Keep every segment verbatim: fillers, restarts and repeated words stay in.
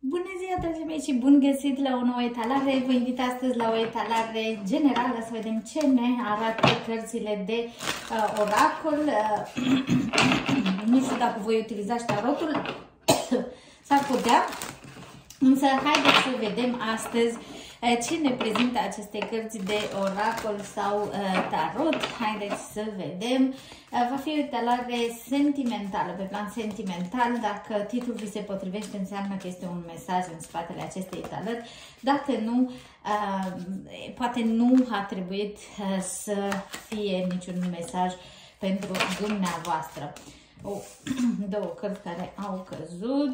Bună ziua, dragii mei, și bun găsit la o nouă etalare. Vă invit astăzi la o etalare generală să vedem ce ne arată cărțile de uh, oracol. Uh, nu știu dacă voi utiliza tarotul, s-ar putea, însă haideți să vedem astăzi uh, ce ne prezintă aceste cărți de oracol sau uh, tarot. Haideți să vedem. Uh, va fi o etalare sentimentală, pe plan sentimental. Dacă titlul vi se potrivește, înseamnă că este un mesaj în spatele acestei etalări. Dacă nu, uh, poate nu a trebuit uh, să fie niciun mesaj pentru dumneavoastră. Oh, două cărți care au căzut.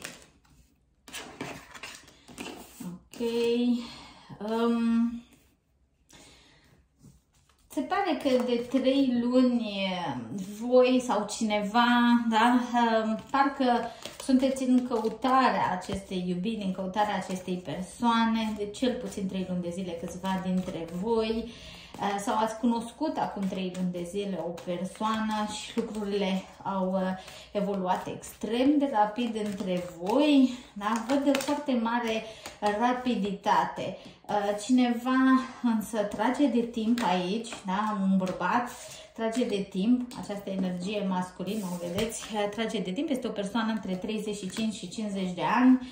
Ok. Um, se pare că de trei luni voi sau cineva, da, um, parcă sunteți în căutarea acestei iubiri, în căutarea acestei persoane, de cel puțin trei luni de zile, câțiva dintre voi, uh, sau ați cunoscut acum trei luni de zile o persoană și lucrurile au uh, evoluat extrem de rapid între voi, da? Văd de foarte mare rapiditate. Cineva însă trage de timp aici, da? Un bărbat trage de timp, această energie masculină, o vedeți, trage de timp, este o persoană între treizeci și cinci și cincizeci de ani.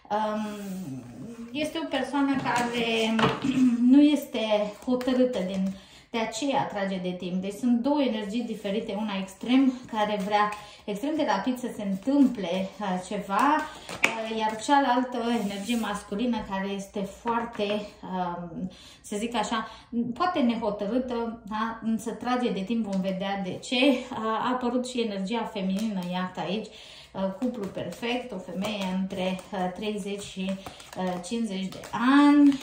Este o persoană care nu este hotărâtă, din, de aceea trage de timp. Deci sunt două energii diferite, una extrem, care vrea extrem de rapid să se întâmple ceva, iar cealaltă energie masculină care este foarte, să zic așa, poate nehotărâtă, da? Însă trage de timp, vom vedea de ce. A apărut și energia feminină, iată aici, cuplu perfect, o femeie între treizeci și cincizeci de ani,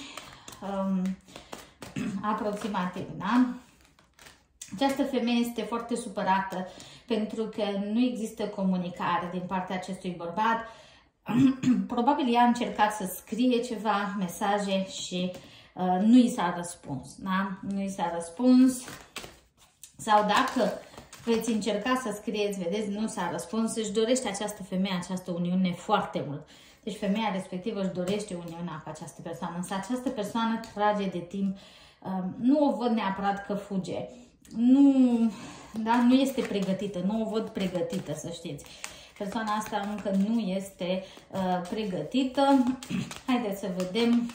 aproximativ, da? Această femeie este foarte supărată pentru că nu există comunicare din partea acestui bărbat. Probabil ea a încercat să scrie ceva, mesaje și uh, nu i s-a răspuns, da? Nu i s-a răspuns. Sau dacă veți încerca să scrieți, vedeți, nu s-a răspuns, își dorește această femeie, această uniune foarte mult. Deci femeia respectivă își dorește uniunea cu această persoană, însă această persoană trage de timp. Uh, nu o văd neapărat că fuge. Nu, da, nu este pregătită, nu o văd pregătită, să știți. Persoana asta încă nu este uh, pregătită. Haideți să vedem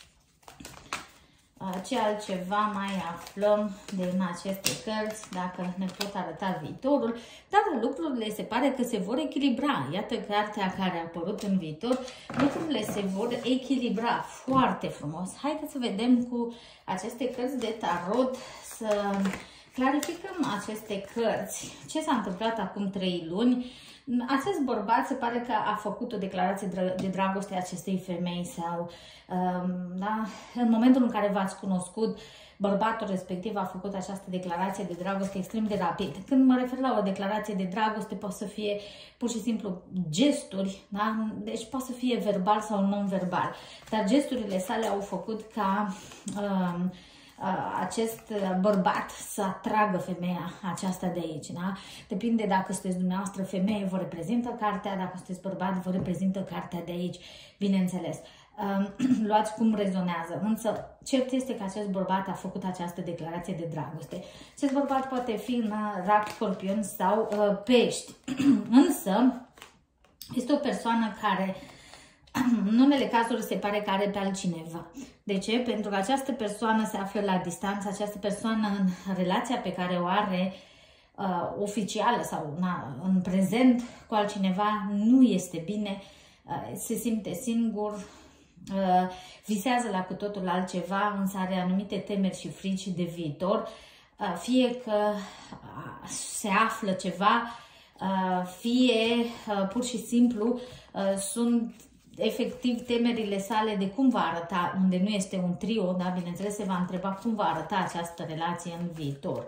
uh, ce altceva mai aflăm din aceste cărți, dacă ne pot arăta viitorul. Dar lucrurile se pare că se vor echilibra. Iată cartea care a apărut în viitor. Lucrurile se vor echilibra foarte frumos. Haideți să vedem cu aceste cărți de tarot, să clarificăm aceste cărți. Ce s-a întâmplat acum trei luni? Acest bărbat se pare că a făcut o declarație de dragoste acestei femei sau, da, în momentul în care v-ați cunoscut, bărbatul respectiv a făcut această declarație de dragoste extrem de rapid. Când mă refer la o declarație de dragoste, poate să fie pur și simplu gesturi, da? Deci poate să fie verbal sau non-verbal, dar gesturile sale au făcut ca um, acest bărbat să atragă femeia aceasta de aici, da? Depinde dacă sunteți dumneavoastră femeie, vă reprezintă cartea, dacă sunteți bărbat, vă reprezintă cartea de aici, bineînțeles. Luați cum rezonează, însă cert este că acest bărbat a făcut această declarație de dragoste. Acest bărbat poate fi în Rac, Scorpion sau uh, Pești, însă este o persoană care în unele cazuri se pare că are pe altcineva. De ce? Pentru că această persoană se află la distanță, această persoană în relația pe care o are uh, oficială sau na, în prezent cu altcineva nu este bine, uh, se simte singur, uh, visează la cu totul altceva, însă are anumite temeri și frici de viitor, uh, fie că uh, se află ceva, uh, fie uh, pur și simplu uh, sunt efectiv temerile sale de cum va arăta, unde nu este un trio, da, bineînțeles se va întreba cum va arăta această relație în viitor.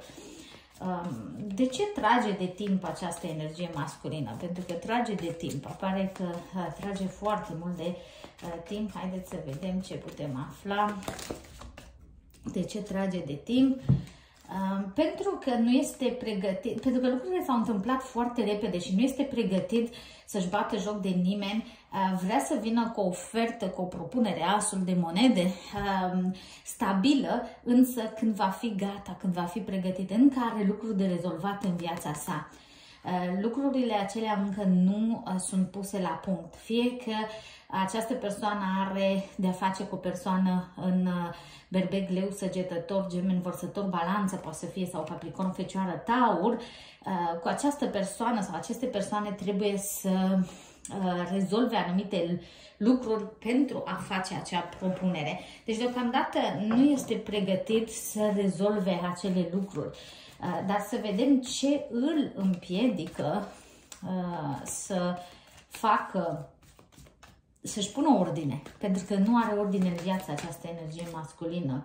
De ce trage de timp această energie masculină? Pentru că trage de timp, apare că trage foarte mult de timp. Haideți să vedem ce putem afla. De ce trage de timp? Pentru că nu este pregătit, pentru că lucrurile s-au întâmplat foarte repede și nu este pregătit să-și bată joc de nimeni, vrea să vină cu o ofertă, cu o propunere, asul de monede, stabilă, însă când va fi gata, când va fi pregătit, încă are lucruri de rezolvat în viața sa. Lucrurile acelea încă nu sunt puse la punct. Fie că această persoană are de-a face cu o persoană în berbec, leu, săgetător, gemeni, vărsător, balanță, poate să fie, sau capricorn, fecioară, taur, cu această persoană sau aceste persoane trebuie să rezolve anumite lucruri pentru a face acea propunere. Deci, deocamdată, nu este pregătit să rezolve acele lucruri. Dar să vedem ce îl împiedică să facă, să-și pună ordine, pentru că nu are ordine în viața această energie masculină.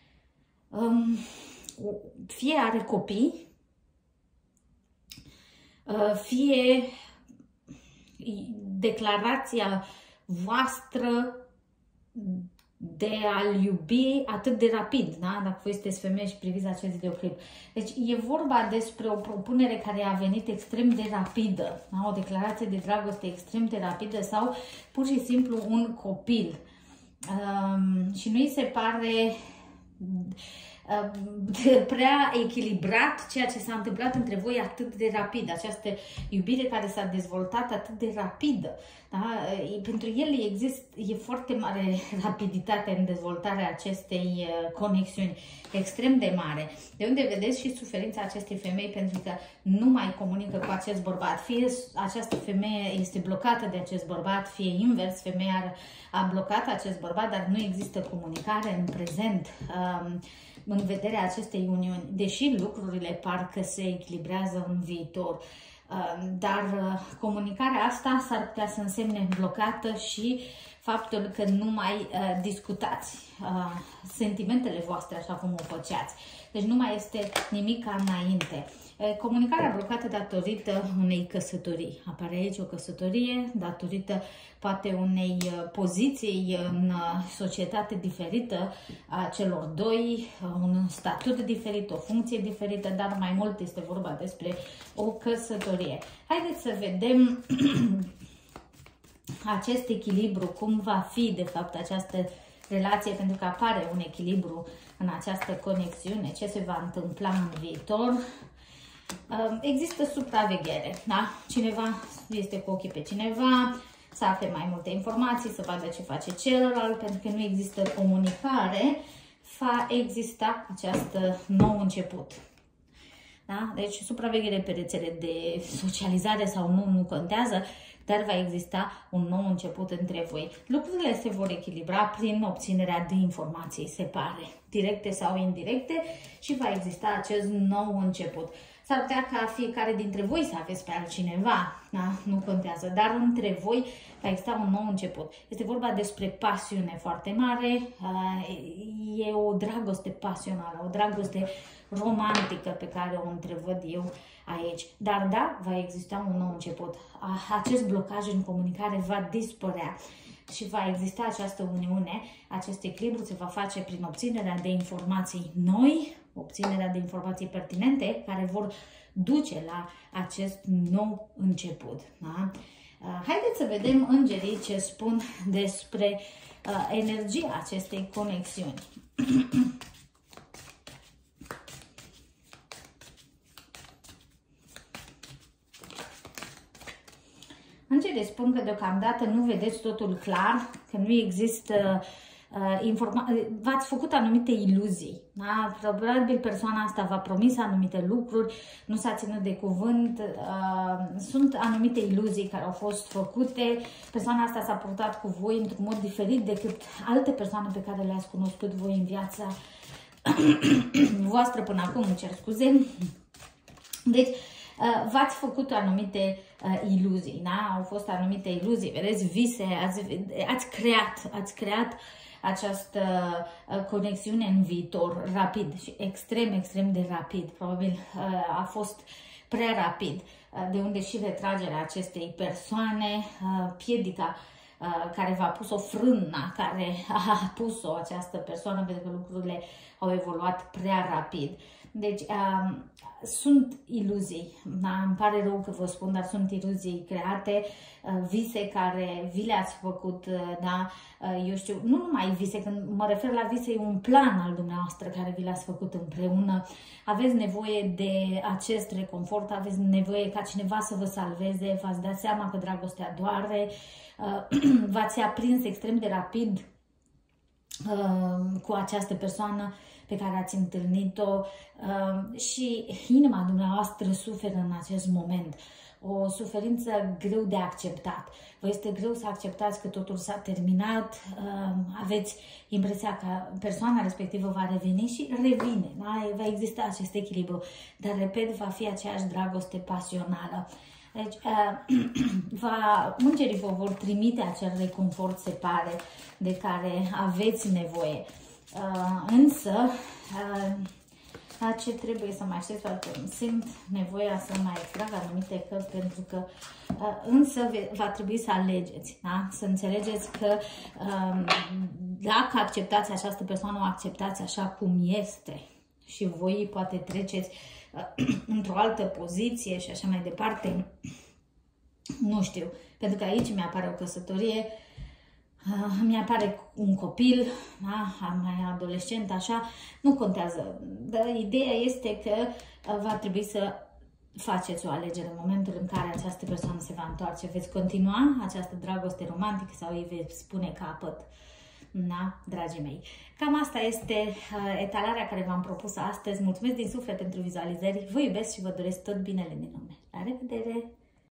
Fie are copii, fie declarația voastră de a-l iubi atât de rapid, da? Dacă voi sunteți femeie și priviți acest videoclip. Deci e vorba despre o propunere care a venit extrem de rapidă, da? O declarație de dragoste extrem de rapidă sau pur și simplu un copil. Um, și nu îi se pare prea echilibrat ceea ce s-a întâmplat între voi atât de rapid, această iubire care s-a dezvoltat atât de rapidă. Da? Pentru el există, e foarte mare rapiditate în dezvoltarea acestei conexiuni, extrem de mare. De unde vedeți și suferința acestei femei, pentru că nu mai comunică cu acest bărbat. Fie această femeie este blocată de acest bărbat, fie invers, femeia a blocat acest bărbat, dar nu există comunicare în prezent. Um, în vederea acestei uniuni, deși lucrurile parcă se echilibrează în viitor. Dar comunicarea asta s-ar putea să însemne blocată și faptul că nu mai discutați sentimentele voastre așa cum o făceați. Deci nu mai este nimic ca înainte. Comunicarea blocată datorită unei căsătorii. Apare aici o căsătorie datorită poate unei poziții în societate diferită a celor doi, un statut diferit, o funcție diferită, dar mai mult este vorba despre o căsătorie. Haideți să vedem acest echilibru, cum va fi de fapt această relație, pentru că apare un echilibru în această conexiune, ce se va întâmpla în viitor. Există supraveghere, da? Cineva este cu ochii pe cineva, să afle mai multe informații, să vadă ce face celălalt, pentru că nu există comunicare, va exista această nou început. Da? Deci supraveghere pe rețele de socializare sau nu, nu contează, dar va exista un nou început între voi. Lucrurile se vor echilibra prin obținerea de informații, se pare, directe sau indirecte, și va exista acest nou început. S-ar putea ca fiecare dintre voi să aveți pe altcineva, da? Nu contează, dar între voi va exista un nou început. Este vorba despre pasiune foarte mare, e o dragoste pasională, o dragoste romantică pe care o întrevăd eu aici. Dar da, va exista un nou început. Acest blocaj în comunicare va dispărea și va exista această uniune, acest echilibru se va face prin obținerea de informații noi, obținerea de informații pertinente care vor duce la acest nou început. Da? Haideți să vedem îngerii ce spun despre uh, energia acestei conexiuni. Îngerii spun că deocamdată nu vedeți totul clar, că nu există uh, informații, v-ați făcut anumite iluzii. Da? Probabil persoana asta v-a promis anumite lucruri, nu s-a ținut de cuvânt, uh, sunt anumite iluzii care au fost făcute, persoana asta s-a purtat cu voi într-un mod diferit decât alte persoane pe care le-ați cunoscut voi în viața voastră până acum, îmi cer scuze. Deci, Uh, v-ați făcut anumite uh, iluzii, da? Au fost anumite iluzii, vedeți, vise, ați, ați creat, ați creat această uh, conexiune în viitor, rapid și extrem, extrem de rapid, probabil uh, a fost prea rapid, uh, de unde și retragerea acestei persoane, uh, piedica uh, care v-a pus-o, frâna care a pus-o această persoană, pentru că lucrurile au evoluat prea rapid. Deci, uh, sunt iluzii, da? Îmi pare rău că vă spun, dar sunt iluzii create, uh, vise care vi le-ați făcut, uh, da? Uh, eu știu, nu numai vise, când mă refer la vise, e un plan al dumneavoastră care vi l-ați făcut împreună. Aveți nevoie de acest reconfort, aveți nevoie ca cineva să vă salveze, v-ați dat seama că dragostea doare, uh, v-ați aprins extrem de rapid uh, cu această persoană pe care ați întâlnit-o uh, și inima dumneavoastră suferă în acest moment. O suferință greu de acceptat. Vă este greu să acceptați că totul s-a terminat, uh, aveți impresia că persoana respectivă va reveni și revine. Da? Va exista acest echilibru, dar, repet, va fi aceeași dragoste pasională. Deci, uh, va, îngerii vă vor trimite acel reconfort, se pare, de care aveți nevoie. Uh, însă, uh, la ce trebuie să mai știți, pentru că simt nevoia să mai extrag anumite cărți, pentru că uh, însă va trebui să alegeți, da? Să înțelegeți că uh, dacă acceptați această persoană, o acceptați așa cum este și voi poate treceți uh, într-o altă poziție și așa mai departe, nu știu, pentru că aici mi-apare o căsătorie, Uh, mi-apare un copil, da, mai adolescent, așa, nu contează. Dar ideea este că uh, va trebui să faceți o alegere în momentul în care această persoană se va întoarce. Veți continua această dragoste romantică sau îi veți spune capăt. Da, dragii mei. Cam asta este uh, etalarea care v-am propus astăzi. Mulțumesc din suflet pentru vizualizări. Vă iubesc și vă doresc tot binele din lume. La revedere!